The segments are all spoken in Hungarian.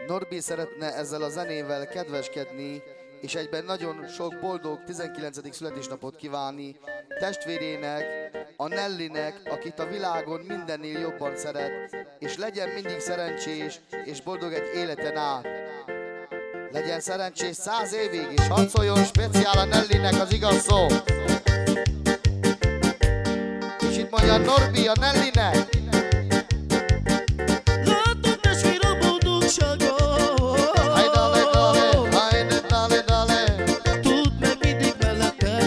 Norbi szeretne ezzel a zenével kedveskedni, és egyben nagyon sok boldog 19. születésnapot kívánni testvérének, a Nellinek, akit a világon mindennél jobban szeret, és legyen mindig szerencsés és boldog egy életen át. Legyen szerencsés 100 évig, és hadd szóljon speciál a Nellinek az igaz szó. És itt mondja Norbi a Nellinek. Látom testvér a boldogságot. Tudd meg mindig mellettem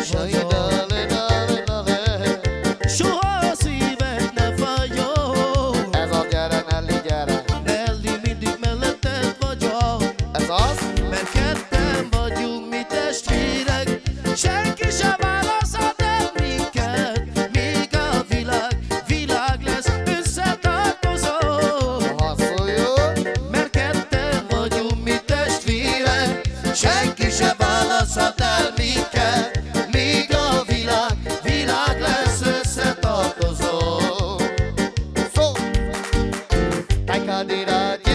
vagyok. Soha a szíved ne fájjon. Ez az, gyere Nelli, gyere. Nelli, mindig melletted vagyok. Ez az? Mert ketten vagyunk mi testvérek, senki sem választhat el minket, míg a világ lesz összetartozó. Mert ketten vagyunk mi testvérek, senki sem választhat el minket, míg a világ lesz összetartozó. Szó! Tekadira,